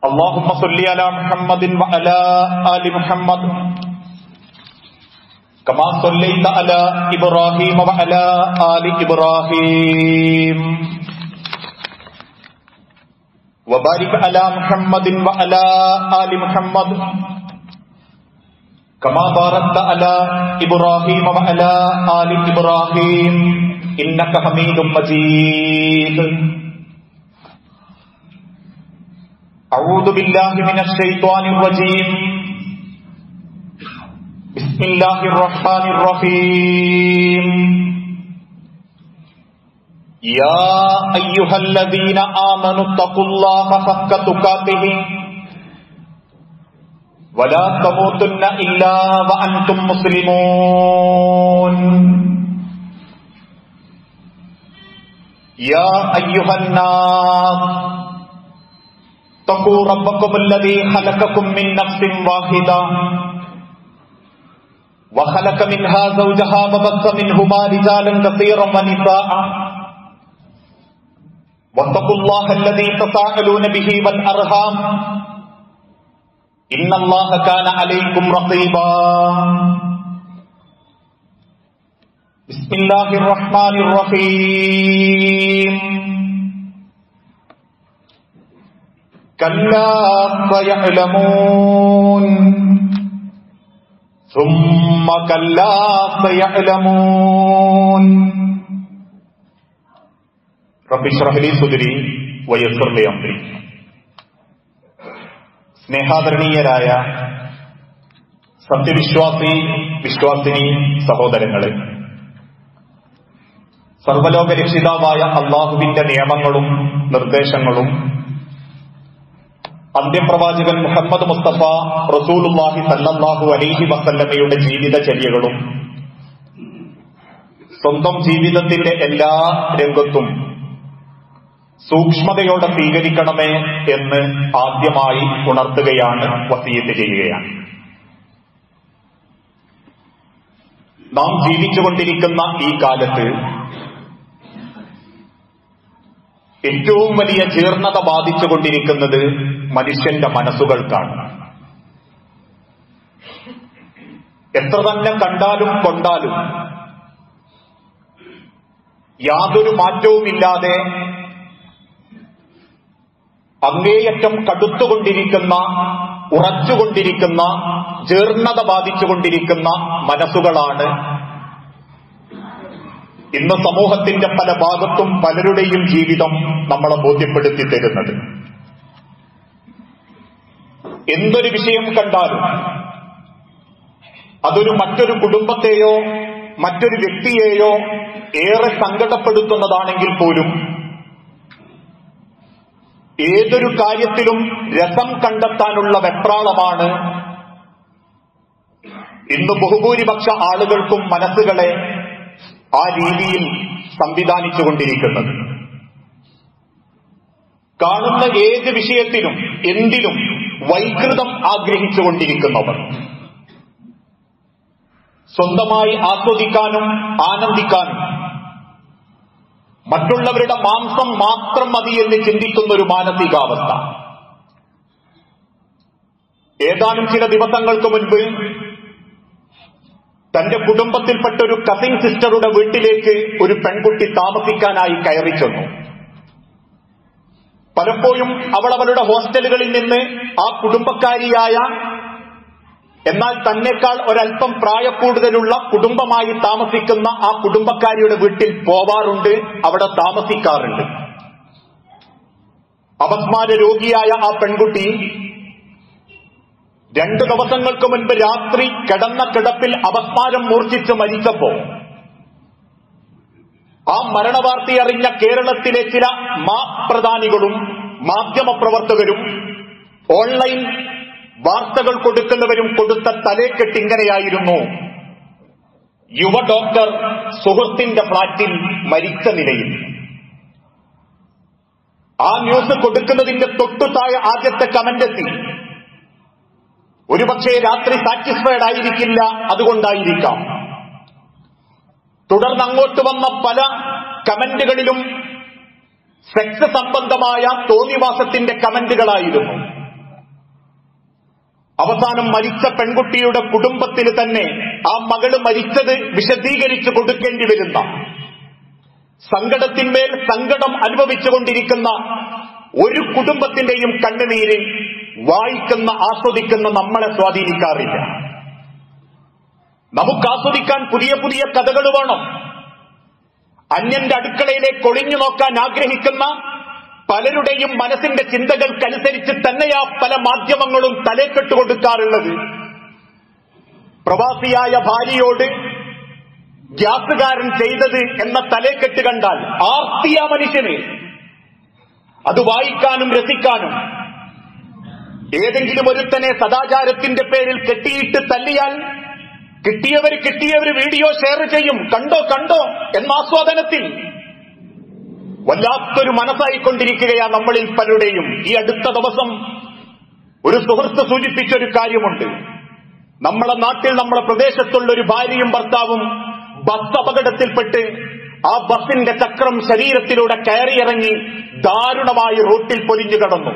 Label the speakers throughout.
Speaker 1: اللهم صل على محمد وعلى آل محمد كما صليت على إبراهيم وعلى آل إبراهيم وبارك على محمد وعلى آل محمد كما باركت على إبراهيم وعلى آل إبراهيم إنك حميد مجيد. أعوذ بالله من الشيطان الرجيم. بسم الله الرحمن الرحيم. يا أيها الذين آمنوا اتقوا الله حق تقاته ولا تموتن إلا وأنتم مسلمون. يا أيها الناس اتقوا ربكم الذي خلقكم من نفس واحدة وخلق منها زوجها وبث منهما رجالا كثيرا ونساء واتقوا الله الذي تساءلون به والأرحام إن الله كان عليكم رقيبا. بسم الله الرحمن الرحيم. كلا سيعلمون ثم كلا سيعلمون. رب اشرح لي صدري ويسر لي أمري. സ്നേഹാദരണീയരായ വിശ്വാസിനി സഹോദരങ്ങളെ, സർവലോക രക്ഷിതാവായ അള്ളാഹുവിന്റെ നിയമങ്ങളും നിർദ്ദേശങ്ങളും അന്ത്യപ്രവാചകൻ മുഹമ്മദ് മുസ്തഫ റസൂലുള്ളാഹി സല്ലല്ലാഹു അലൈഹി വസല്ലമയുടെ ജീവിതചര്യകളും സ്വന്തം ജീവിതത്തിന്റെ എല്ലാ രംഗത്തും സൂക്ഷ്മതയോടെ സ്വീകരിക്കണമേ എന്ന് ആദ്യമായി ഉണർത്തുകയാണ്, വസിയത്ത് ചെയ്യുകയാണ്. നാം ജീവിച്ചുകൊണ്ടിരിക്കുന്ന ഈ കാലത്ത് ഏറ്റവും വലിയ ജീർണത ബാധിച്ചുകൊണ്ടിരിക്കുന്നത് മനുഷ്യന്റെ മനസ്സുകൾക്കാണ്. എത്ര തന്നെ കണ്ടാലും കൊണ്ടാലും യാതൊരു മാറ്റവുമില്ലാതെ അങ്ങേയറ്റം കടുത്തുകൊണ്ടിരിക്കുന്ന, ഉറച്ചുകൊണ്ടിരിക്കുന്ന, ജീർണത ബാധിച്ചുകൊണ്ടിരിക്കുന്ന മനസ്സുകളാണ് ഇന്ന് സമൂഹത്തിന്റെ പല ഭാഗത്തും പലരുടെയും ജീവിതം നമ്മളെ ബോധ്യപ്പെടുത്തി തരുന്നത്. എന്തൊരു വിഷയം കണ്ടാലും അതൊരു മറ്റൊരു കുടുംബത്തെയോ മറ്റൊരു വ്യക്തിയെയോ ഏറെ സങ്കടപ്പെടുത്തുന്നതാണെങ്കിൽ പോലും ഏതൊരു കാര്യത്തിലും രസം കണ്ടെത്താനുള്ള വെപ്രാളമാണ് ഇന്ന് ബഹുഭൂരിപക്ഷ ആളുകൾക്കും മനസ്സുകളെ ആ രീതിയിൽ സംവിധാനിച്ചുകൊണ്ടിരിക്കുന്നത്. കാണുന്ന ഏത് വിഷയത്തിലും എന്തിലും വൈകൃതം ആഗ്രഹിച്ചുകൊണ്ടിരിക്കുന്നവർ, സ്വന്തമായി ആസ്വദിക്കാനും ആനന്ദിക്കാനും മറ്റുള്ളവരുടെ മാംസം മാത്രം മതിയെന്ന് ചിന്തിക്കുന്ന ഒരു മാനസികാവസ്ഥ. ഏതാനും ചില ദിവസങ്ങൾക്ക് മുൻപ് തന്റെ കുടുംബത്തിൽപ്പെട്ട ഒരു കസിൻ സിസ്റ്ററുടെ വീട്ടിലേക്ക് ഒരു പെൺകുട്ടി താമസിക്കാനായി കയറി ചെന്നു. പലപ്പോഴും അവളുടെ ഹോസ്റ്റലുകളിൽ നിന്ന് ആ കുടുംബക്കാരിയായ, എന്നാൽ തന്നെക്കാൾ ഒരൽപ്പം പ്രായക്കൂടുതലുള്ള കുടുംബമായി താമസിക്കുന്ന ആ കുടുംബക്കാരിയുടെ വീട്ടിൽ പോവാറുണ്ട്, അവിടെ താമസിക്കാറുണ്ട്. അപസ്മാര രോഗിയായ ആ പെൺകുട്ടി 2 ദിവസങ്ങൾക്ക് മുൻപ് രാത്രി കിടന്ന കിടപ്പിൽ അപസ്മാരം മൂർച്ഛിച്ച് മരിച്ചപ്പോ ആ മരണവാർത്ത അറിഞ്ഞ കേരളത്തിലെ ചില പ്രധാനികളും മാധ്യമപ്രവർത്തകരും ഓൺലൈൻ വാർത്തകൾ കൊടുക്കുന്നവരും കൊടുത്ത തലേക്കെട്ട് ഇങ്ങനെയായിരുന്നു: യുവ ഡോക്ടർ സുഹൃത്തിന്റെ ഫ്ളാറ്റിൽ മരിച്ച നിലയിൽ. ആ ന്യൂസ് കൊടുക്കുന്നതിന്റെ തൊട്ടു താഴെ ആദ്യത്തെ കമന്റ് എത്തി. ഒരുപക്ഷെ രാത്രി സാറ്റിസ്ഫൈഡ് ആയിരിക്കില്ല, അതുകൊണ്ടായിരിക്കാം. തുടർന്ന് അങ്ങോട്ട് വന്ന പല കമന്റുകളിലും സെക്സ് സംബന്ധമായ തോന്നിവാസത്തിന്റെ കമന്റുകളായിരുന്നു. അവസാനം മരിച്ച പെൺകുട്ടിയുടെ കുടുംബത്തിന് തന്നെ ആ മകള് മരിച്ചത് വിശദീകരിച്ചു കൊടുക്കേണ്ടി വരുന്ന, സങ്കടത്തിന്മേൽ സങ്കടം അനുഭവിച്ചുകൊണ്ടിരിക്കുന്ന ഒരു കുടുംബത്തിന്റെയും കണ്ണുനീര് വായിക്കുന്ന ആസ്വദിക്കുന്ന നമ്മളെ സ്വാധീനിക്കാറില്ല. നമുക്ക് ആസ്വദിക്കാൻ പുതിയ പുതിയ കഥകൾ വേണം. അന്യന്റെ അടുക്കളയിലേക്ക് ഒളിഞ്ഞു നോക്കാൻ ആഗ്രഹിക്കുന്ന പലരുടെയും മനസ്സിന്റെ ചിന്തകൾക്കനുസരിച്ച് തന്നെയാ പല മാധ്യമങ്ങളും തലേക്കെട്ട് കൊടുക്കാറുള്ളത്. പ്രവാസിയായ ഭാര്യയോട് ഗ്യാസുകാരൻ ചെയ്തത് എന്ന തലേക്കെട്ട് കണ്ടാൽ ആർത്തിയ മനുഷ്യന് അത് വായിക്കാനും രസിക്കാനും. ഏതെങ്കിലും ഒരുത്തനെ സദാചാരത്തിന്റെ പേരിൽ കെട്ടിയിട്ട് തല്ലിയാൽ കിട്ടിയവർ വീഡിയോ ഷെയർ ചെയ്യും, കണ്ടോ കണ്ടോ എന്ന ആസ്വാദനത്തിൽ. വല്ലാത്തൊരു മനസ്സായിക്കൊണ്ടിരിക്കുകയാ നമ്മളിൽ പലരുടെയും. ഈ അടുത്ത ദിവസം ഒരു സുഹൃത്ത് സൂചിപ്പിച്ചൊരു കാര്യമുണ്ട്. നമ്മളെ നാട്ടിൽ നമ്മളെ പ്രദേശത്തുള്ള ഒരു ഭാര്യയും ഭർത്താവും ബസ് അപകടത്തിൽപ്പെട്ട് ആ ബസിന്റെ ചക്രം ശരീരത്തിലൂടെ കയറിയിറങ്ങി ദാരുണമായി റോട്ടിൽ പൊലിഞ്ഞു കടന്നു.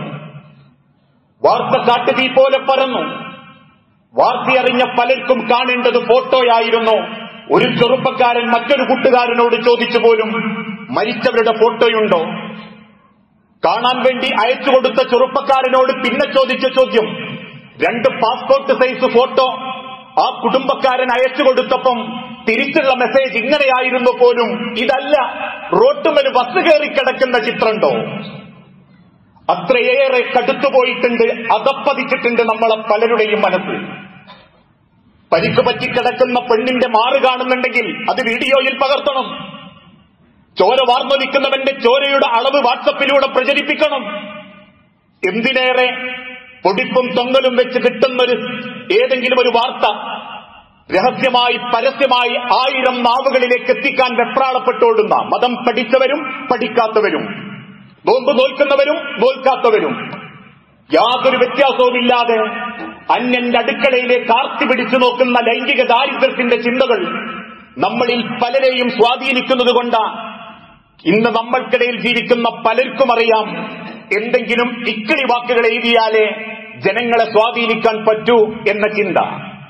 Speaker 1: വാർത്ത കാട്ടുതീ പോലെ പരന്നു. വാർത്തയറിഞ്ഞ പലർക്കും കാണേണ്ടത് ഫോട്ടോയായിരുന്നു. ഒരു ചെറുപ്പക്കാരൻ മറ്റൊരു കൂട്ടുകാരനോട് ചോദിച്ചു പോലും, മരിച്ചവരുടെ ഫോട്ടോയുണ്ടോ? കാണാൻ വേണ്ടി അയച്ചു കൊടുത്ത ചെറുപ്പക്കാരനോട് പിന്നെ ചോദിച്ച ചോദ്യം, 2 പാസ്പോർട്ട് സൈസ് ഫോട്ടോ ആ കുടുംബക്കാരൻ അയച്ചു കൊടുത്തപ്പം തിരിച്ചുള്ള മെസ്സേജ് ഇങ്ങനെയായിരുന്നു പോലും, ഇതല്ല റോട്ടുമേൽ ബസ് കയറിക്കിടക്കുന്ന ചിത്രമുണ്ടോ? അത്രയേറെ കടുത്തുപോയിട്ടുണ്ട്, അതപ്പതിച്ചിട്ടുണ്ട് നമ്മളെ പലരുടെയും മനസ്സ്. പരിക്ക് പറ്റിക്കിടക്കുന്ന പെണ്ണിന്റെ മാറ് കാണുന്നുണ്ടെങ്കിൽ അത് വീഡിയോയിൽ പകർത്തണം. ചോര വാർന്നൊലിക്കുന്നവന്റെ ചോരയുടെ അളവ് വാട്സപ്പിലൂടെ പ്രചരിപ്പിക്കണം. എന്തിനേറെ പൊടിപ്പും തൊങ്ങലും വെച്ച് കിട്ടുന്നൊരു ഏതെങ്കിലും ഒരു വാർത്ത രഹസ്യമായി പരസ്യമായി 1000 നാവുകളിലേക്ക് എത്തിക്കാൻ വെപ്രാളപ്പെട്ടോടുന്ന മതം പഠിച്ചവരും പഠിക്കാത്തവരും, നോമ്പ് നോൽക്കുന്നവരും നോൽക്കാത്തവരും, യാതൊരു വ്യത്യാസവുമില്ലാതെ അന്യന്റെ അടുക്കളയിലേക്ക് ആർത്തി പിടിച്ചു നോക്കുന്ന ലൈംഗിക ദാരിദ്ര്യത്തിന്റെ ചിന്തകൾ നമ്മളിൽ പലരെയും സ്വാധീനിക്കുന്നത് കൊണ്ട് ഇന്ന് നമ്മൾക്കിടയിൽ ജീവിക്കുന്ന പലർക്കും അറിയാം, എന്തെങ്കിലും ഇക്കിളി വാക്കുകൾ എഴുതിയാലേ ജനങ്ങളെ സ്വാധീനിക്കാൻ പറ്റൂ എന്ന ചിന്ത.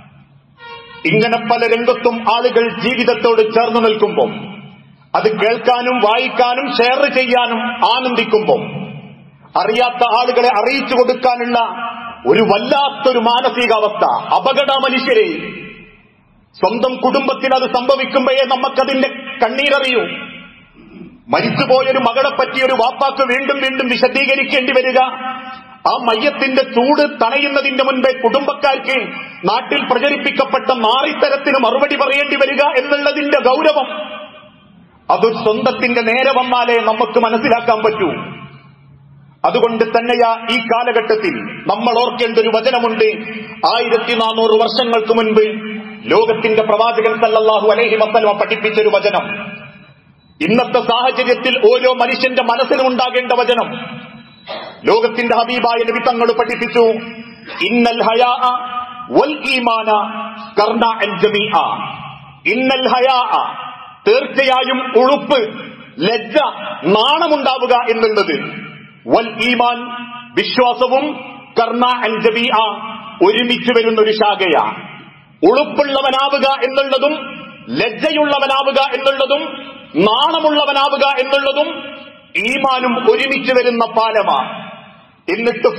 Speaker 1: ഇങ്ങനെ പല രംഗത്തും ആളുകൾ ജീവിതത്തോട് ചേർന്നു നിൽക്കുമ്പോൾ, അത് കേൾക്കാനും വായിക്കാനും ഷെയർ ചെയ്യാനും ആനന്ദിക്കുമ്പോൾ, അറിയാത്ത ആളുകളെ അറിയിച്ചു കൊടുക്കാനുള്ള ഒരു വല്ലാത്തൊരു മാനസികാവസ്ഥ, അപകട മനുഷ്യരെ. സ്വന്തം കുടുംബത്തിൽ അത് സംഭവിക്കുമ്പോഴേ നമുക്കതിന്റെ കണ്ണീരറിയൂ. മരിച്ചുപോയൊരു മകളെ പറ്റിയൊരു വാപ്പാക്ക് വീണ്ടും വീണ്ടും വിശദീകരിക്കേണ്ടി വരിക, ആ മയ്യത്തിന്റെ ചൂട് തണയുന്നതിന്റെ മുൻപേ കുടുംബക്കാർക്ക് നാട്ടിൽ പ്രചരിപ്പിക്കപ്പെട്ട നാറിത്തരത്തിന് മറുപടി പറയേണ്ടി വരിക എന്നുള്ളതിന്റെ ഗൗരവം, അത് സ്വന്തത്തിന്റെ നേരെ വന്നാലേ നമുക്ക് മനസ്സിലാക്കാൻ പറ്റൂ. അതുകൊണ്ട് തന്നെയാ ഈ കാലഘട്ടത്തിൽ നമ്മൾ ഓർക്കേണ്ട ഒരു വചനമുണ്ട്. 1400 വർഷങ്ങൾക്ക് മുൻപ് ലോകത്തിന്റെ പ്രവാചകൻ സല്ലല്ലാഹു അലൈഹി വസല്ലം പഠിപ്പിച്ചൊരു വചനം. ഇന്നത്തെ സാഹചര്യത്തിൽ ഓരോ മനുഷ്യന്റെ മനസ്സിലും ഉണ്ടാകേണ്ട വചനം. ലോകത്തിന്റെ ഹബീബായ നബി തങ്ങൾ പഠിപ്പിച്ചു, ഇന്നൽ ഹയാ വൽ ഈമാന ഖർനാഅൻ ജമീഅ. ഇന്നൽ ഹയാ, തീർച്ചയായും ഉളുപ്പ്, ലജ്ജ, നാണമുണ്ടാവുക എന്നുള്ളത്, വൽ ഈമാൻ, വിശ്വാസവും, ഖർനാഅൻ ജമീഅ, ഒരുമിച്ച് വരുന്ന ഒരു ശാഖയാ. ഉളുപ്പുള്ളവനാവുക എന്നുള്ളതും ലജ്ജയുള്ളവനാവുക എന്നുള്ളതും നാണമുള്ളവനാവുക എന്നുള്ളതും ഈമാനും ഒരുമിച്ച് വരുന്ന പാലമാ. എന്നിട്ട്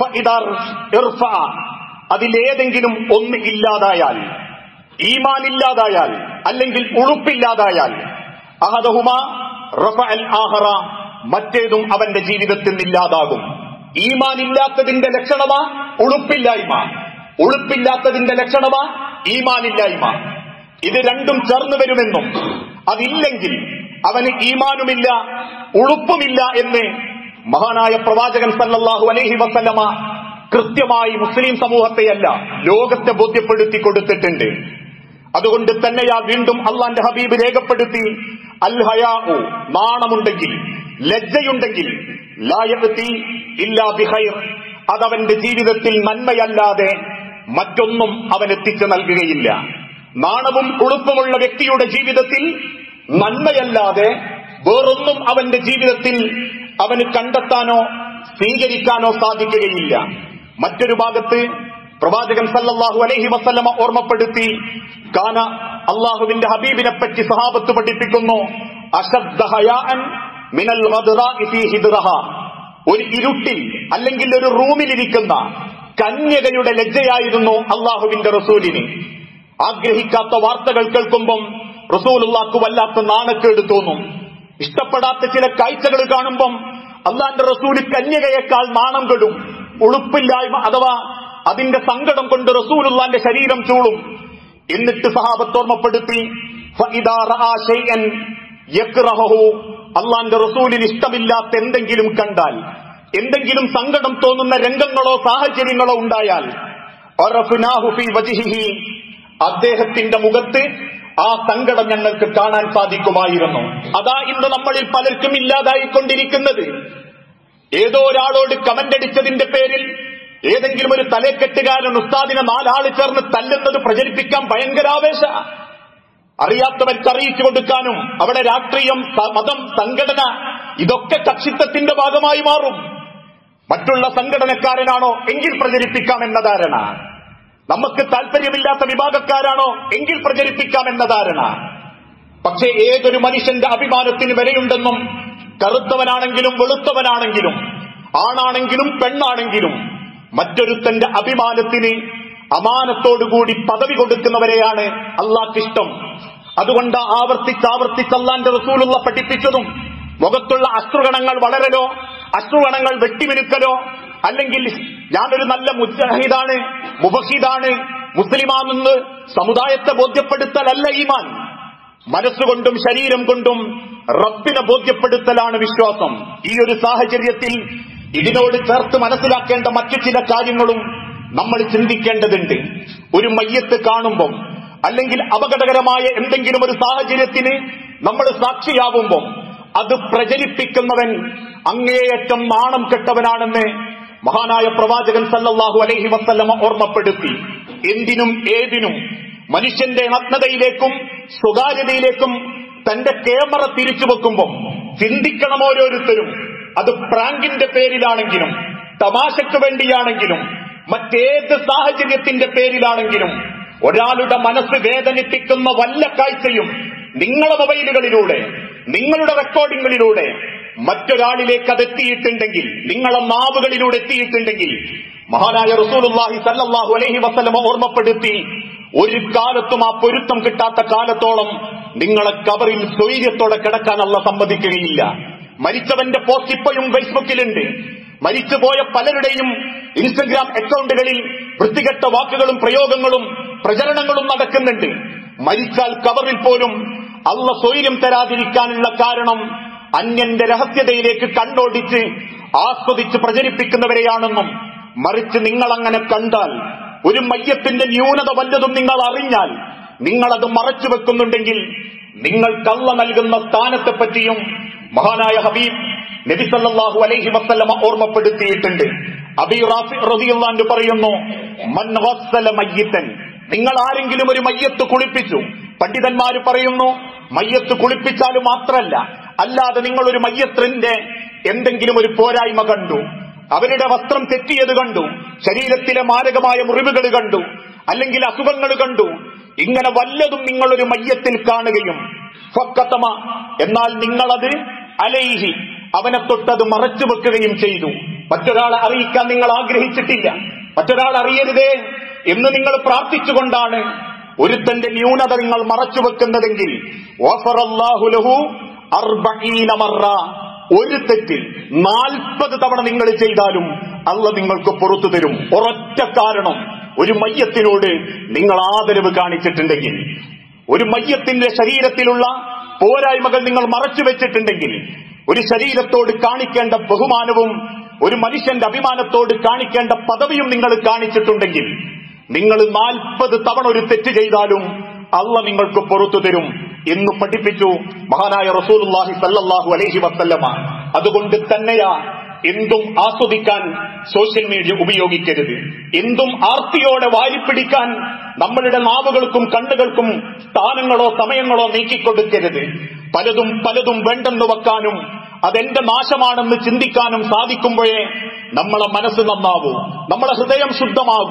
Speaker 1: അതിലേതെങ്കിലും ഒന്ന് ഇല്ലാതായാൽ, ഈമാൻ ഇല്ലാതായാൽ അല്ലെങ്കിൽ ഉളുപ്പില്ലാതായാൽ, അഹദഹുമാ റഫഅൽ ആഖറ, മറ്റേതും അവന്റെ ജീവിതത്തിൽ ഇല്ലാതാകും. ഈമാൻ ഇല്ലാത്തതിന്റെ ലക്ഷണമാ ഉളുപ്പില്ലായ്മ, ഉളുപ്പില്ലാത്തതിന്റെ ലക്ഷണമാ ഈമാനില്ലായ്മ. ഇത് രണ്ടും ചേർന്ന് വരുമെന്നും അതില്ലെങ്കിൽ അവന് ഈമാനുമില്ല ഉളുപ്പുമില്ല എന്ന് മഹാനായ പ്രവാചകൻ സല്ലല്ലാഹു അലൈഹി വസല്ലമ കൃത്യമായി മുസ്ലിം സമൂഹത്തെയല്ല ലോകത്തെ ബോധ്യപ്പെടുത്തി കൊടുത്തിട്ടുണ്ട്. അതുകൊണ്ട് തന്നെയാ വീണ്ടും അള്ളാന്റെ ഹബീബ് രേഖപ്പെടുത്തി, അൽ ഹയാഉ, നാണമുണ്ടെങ്കിൽ ലജ്ജയുണ്ടെങ്കിൽ, ലാ യഅതി ഇല്ലാ ബിഖൈർ, അതവന്റെ ജീവിതത്തിൽ നന്മയല്ലാതെ മറ്റൊന്നും അവനെത്തിച്ചു നൽകുകയില്ല. നാണവും ഉളുപ്പുമുള്ള വ്യക്തിയുടെ ജീവിതത്തിൽ നന്മയല്ലാതെ വേറൊന്നും അവന്റെ ജീവിതത്തിൽ അവന് കണ്ടെത്താനോ സ്വീകരിക്കാനോ സാധിക്കുകയില്ല. മറ്റൊരു ഭാഗത്ത് പ്രവാചകൻ സല്ലല്ലാഹു അലൈഹി വസല്ലമ ഓർമ്മപ്പെടുത്തി, കാന അള്ളാഹുവിന്റെ ഹബീബിനെ പറ്റി സഹാബത്ത് പഠിപ്പിക്കുന്നു, അശദ്ദ ഹയാഅൻ മിനൽ ഗദ്റാഇ ഫീ ഹിദ്റഹ, ഒരു ഇരുട്ടിൽ അല്ലെങ്കിൽ ഒരു റൂമിലിരിക്കുന്ന കന്യകയുടെ ലജ്ജയായിരുന്നു അള്ളാഹുവിന്റെ റസൂലിന്. ആഗ്രഹിക്കാത്ത വാർത്തകൾ കേൾക്കുമ്പം റസൂലുള്ളാഹ്ക്ക് വല്ലാത്ത നാണക്കേട് തോന്നും. ഇഷ്ടപ്പെടാത്ത ചില കാഴ്ചകൾ കാണുമ്പം അള്ളാന്റെ റസൂല് കന്യകയേക്കാൾ നാണം കെടും. ഉളുപ്പില്ലായ്മ അഥവാ അതിന്റെ സങ്കടം കൊണ്ട് റസൂലുള്ളാന്റെ ശരീരം ചൂളും. എന്നിട്ട് സഹാബത്ത് ഓർമ്മപ്പെടുത്തി, ഫഇദാ റആ ശൈഅൻ യക്റഹു, അള്ളാന്റെ റസൂലിന് ഇഷ്ടമില്ലാത്ത എന്തെങ്കിലും കണ്ടാൽ, എന്തെങ്കിലും സങ്കടം തോന്നുന്ന രംഗങ്ങളോ സാഹചര്യങ്ങളോ ഉണ്ടായാൽ, അറഫ്നാഹു ഫീ വജ്ഹിഹി, അദ്ദേഹത്തിന്റെ മുഖത്ത് ആ സങ്കടം ഞങ്ങൾക്ക് കാണാൻ സാധിക്കുമായിരുന്നു. അതാ ഇന്ന് നമ്മളിൽ പലർക്കും ഇല്ലാതായിക്കൊണ്ടിരിക്കുന്നത്. ഏതോ ഒരാളോട് കമന്റ് അടിച്ചതിന്റെ പേരിൽ ഏതെങ്കിലും ഒരു തലക്കെട്ടുകാരൻ ഉസ്താദിനെ 4 ആള് ചേർന്ന് തല്ലുന്നത് പ്രചരിപ്പിക്കാൻ ഭയങ്കര ആവേശ. അറിയാത്തവർക്ക് അറിയിച്ചു കൊടുക്കാനും അവിടെ രാഷ്ട്രീയം, മതം, സംഘടന ഇതൊക്കെ കക്ഷിത്വത്തിന്റെ ഭാഗമായി മാറും. മറ്റുള്ള സംഘടനക്കാരനാണോ എങ്കിൽ പ്രചരിപ്പിക്കാമെന്ന ധാരണ, നമുക്ക് താല്പര്യമില്ലാത്ത വിഭാഗക്കാരാണോ എങ്കിൽ പ്രചരിപ്പിക്കാമെന്ന ധാരണ. പക്ഷേ ഏതൊരു മനുഷ്യന്റെ അഭിമാനത്തിന് വിലയുണ്ടെന്നും, കറുത്തവനാണെങ്കിലും വെളുത്തവനാണെങ്കിലും ആണാണെങ്കിലും പെണ്ണാണെങ്കിലും മറ്റൊരുത്തന്റെ അഭിമാനത്തിന് അമാനത്തോടുകൂടി പദവി കൊടുക്കുന്നവരെയാണ് അള്ളാഹ്ക്കിഷ്ടം. അതുകൊണ്ട് ആവർത്തിച്ചാവർത്തിച്ച് അള്ളാന്റെ റസൂലുള്ള പഠിപ്പിച്ചതും മുഖത്തുള്ള അശ്രുകണങ്ങൾ വളരലോ, അശ്രുകണങ്ങൾ വെട്ടിമിനുക്കലോ, അല്ലെങ്കിൽ ഞാനൊരു നല്ല മുജാഹിദാണ്, മുബഹിദാണ്, മുസ്ലിമാണെന്ന് സമുദായത്തെ ബോധ്യപ്പെടുത്തലല്ല ഈമാൻ. മനസ്സുകൊണ്ടും ശരീരം കൊണ്ടും റബ്ബിനെ ബോധ്യപ്പെടുത്തലാണ് വിശ്വാസം. ഈ ഒരു സാഹചര്യത്തിൽ ഇതിനോട് ചേർത്ത് മനസ്സിലാക്കേണ്ട മറ്റു ചില കാര്യങ്ങളും നമ്മൾ ചിന്തിക്കേണ്ടതുണ്ട്. ഒരു മയ്യത്ത് കാണുമ്പം അല്ലെങ്കിൽ അപകടകരമായ എന്തെങ്കിലും ഒരു സാഹചര്യത്തിന് നമ്മൾ സാക്ഷിയാവുമ്പം അത് പ്രചരിപ്പിക്കുന്നവൻ അങ്ങേയറ്റം നാണം കെട്ടവനാണെന്ന് മഹാനായ പ്രവാചകൻ സല്ലല്ലാഹു അലൈഹി വസല്ലമ ഓർമ്മപ്പെടുത്തി. എന്തിനും ഏതിനും മനുഷ്യന്റെ നഗ്നതയിലേക്കും സ്വകാര്യതയിലേക്കും തന്റെ ക്യാമറ തിരിച്ചു വെക്കുമ്പം ചിന്തിക്കണം ഓരോരുത്തരും. അത് പ്രാങ്കിന്റെ പേരിലാണെങ്കിലും, തമാശയ്ക്ക് വേണ്ടിയാണെങ്കിലും, മറ്റേത് സാഹചര്യത്തിന്റെ പേരിലാണെങ്കിലും, ഒരാളുടെ മനസ്സ് വേദനിപ്പിക്കുന്ന വല്ല കാഴ്ചയും നിങ്ങളുടെ മൊബൈലുകളിലൂടെ, നിങ്ങളുടെ റെക്കോർഡിങ്ങുകളിലൂടെ മറ്റൊരാളിലേക്ക് അതെത്തിയിട്ടുണ്ടെങ്കിൽ, നിങ്ങളുടെ നാവുകളിലൂടെ എത്തിയിട്ടുണ്ടെങ്കിൽ, മഹാനായ റസൂലുള്ളാഹി സല്ലല്ലാഹു അലൈഹി വസല്ലമ ഓർമ്മപ്പെടുത്തി, ഒരു കാലത്തും ആ പൊരുത്തം കിട്ടാത്ത കാലത്തോളം നിങ്ങളെ കബറിൽ സ്വൈര്യത്തോടെ കിടക്കാൻ അല്ലാഹു സമ്മതിക്കുകയില്ല. മരിച്ചവന്റെ പോസ്റ്റ് ഇപ്പോഴും ഫേസ്ബുക്കിലുണ്ട്. മരിച്ചുപോയ പലരുടെയും ഇൻസ്റ്റഗ്രാം അക്കൗണ്ടുകളിൽ വൃത്തികെട്ട വാക്കുകളും പ്രയോഗങ്ങളും പ്രചരണങ്ങളും നടക്കുന്നുണ്ട്. മരിച്ചാൽ കബറിൽ പോലും അല്ലാഹു സ്വൈര്യം തരാതിരിക്കാനുള്ള കാരണം അന്യന്റെ രഹസ്യതയിലേക്ക് കണ്ടോടിച്ച് ആസ്വദിച്ച് പ്രചരിപ്പിക്കുന്നവരെയാണെന്നും, മറിച്ച് നിങ്ങളങ്ങനെ കണ്ടാൽ, ഒരു മയ്യത്തിന്റെ ന്യൂനത വല്ലതും നിങ്ങൾ അറിഞ്ഞാൽ, നിങ്ങളത് മറച്ചു വെക്കുന്നുണ്ടെങ്കിൽ നിങ്ങൾക്കല്ല നൽകുന്ന സ്ഥാനത്തെപ്പറ്റിയും മഹാനായ ഹബീബ് നബി സല്ലല്ലാഹു അലൈഹി വസല്ലമ ഓർമ്മപ്പെടുത്തിയിട്ടുണ്ട്. അബീ റാഫി റളിയല്ലാഹു അൻഹു പറയുന്നു, മൻ ഗസ്സല മയ്യിതൻ, നിങ്ങൾ ആരെങ്കിലും ഒരു മയ്യത്ത് കുളിപ്പിച്ചു. പണ്ഡിതന്മാര് പറയുന്നു, മയ്യത്ത് കുളിപ്പിച്ചാലും മാത്രമല്ല, അല്ലാതെ നിങ്ങളൊരു മയ്യത്തിന്റെ എന്തെങ്കിലും ഒരു പോരായ്മ കണ്ടു, അവരുടെ വസ്ത്രം തെറ്റിയത് കണ്ടു, ശരീരത്തിലെ മാരകമായ മുറിവുകൾ കണ്ടു, അല്ലെങ്കിൽ അസുഖങ്ങൾ കണ്ടു, ഇങ്ങനെ വല്ലതും നിങ്ങളൊരു മയ്യത്തിൽ കാണുകയും ഫക്കത്തമ, എന്നാൽ നിങ്ങളത് അലൈഹി, അവനെ തൊട്ടത് മറച്ചു വെക്കുകയും ചെയ്തു. മറ്റൊരാളെ അറിയിക്കാൻ നിങ്ങൾ ആഗ്രഹിച്ചിട്ടില്ല, മറ്റൊരാൾ അറിയരുതേ എന്ന് നിങ്ങൾ പ്രാർത്ഥിച്ചുകൊണ്ടാണ് ഒരുത്തന്റെ ന്യൂനത നിങ്ങൾ മറച്ചു വെക്കുന്നതെങ്കിൽ, ഗഫറല്ലാഹു ലഹു 40 മറ, ഒരു തെറ്റിൽ 40 തവണ നിങ്ങൾ ചെയ്താലും അല്ലാഹു നിങ്ങൾക്ക് പുറത്തു തരും. ഒരൊറ്റ കാരണം, ഒരു മയ്യത്തിനോട് നിങ്ങൾ ആദരവ് കാണിച്ചിട്ടുണ്ടെങ്കിൽ, ഒരു മയ്യത്തിന്റെ ശരീരത്തിലുള്ള പോരായ്മകൾ നിങ്ങൾ മറച്ചു വെച്ചിട്ടുണ്ടെങ്കിൽ, ഒരു ശരീരത്തോട് കാണിക്കേണ്ട ബഹുമാനവും ഒരു മനുഷ്യന്റെ അഭിമാനത്തോട് കാണിക്കേണ്ട പദവിയും നിങ്ങൾ കാണിച്ചിട്ടുണ്ടെങ്കിൽ, നിങ്ങൾ 40 തവണ ഒരു തെറ്റ് ചെയ്താലും അല്ലാഹു നിങ്ങൾക്ക് പുറത്തു തരും എന്ന് പഠിപ്പിച്ചു മഹാനായ റസൂലുള്ളാഹി സല്ലല്ലാഹു അലൈഹി വസല്ലമ. അതുകൊണ്ട് തന്നെയാ എന്തും ആസ്വദിക്കാൻ സോഷ്യൽ മീഡിയ ഉപയോഗിക്കരുത്. എന്തും ആർത്തിയോടെ വാരിപ്പിടിക്കാൻ നമ്മളുടെ നാവുകൾക്കും കണ്ണുകൾക്കും സ്ഥാനങ്ങളോ സമയങ്ങളോ നീക്കിക്കൊടുക്കരുത്. പലതും പലതും വേണ്ടെന്ന് വെക്കാനും അതെന്റെ നാശമാണെന്ന് ചിന്തിക്കാനും സാധിക്കുമ്പോഴേ നമ്മളെ മനസ്സ് നന്നാവൂ, നമ്മളെ ഹൃദയം ശുദ്ധമാകൂ,